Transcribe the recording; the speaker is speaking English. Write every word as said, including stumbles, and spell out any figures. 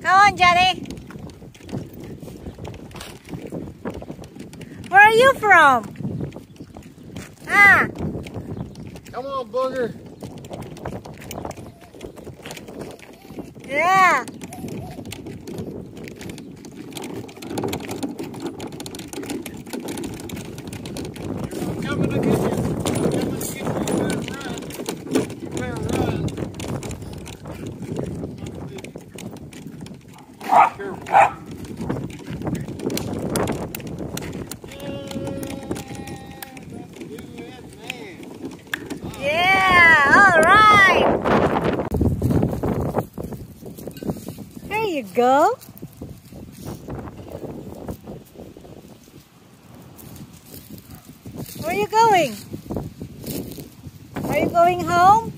Come on, Johnny. Where are you from? Ah. Come on, booger. Yeah. I'm coming to get you. I'm coming to get you. You better run. You better run. Careful. Yeah, all right. There you go. Where are you going? Are you going home?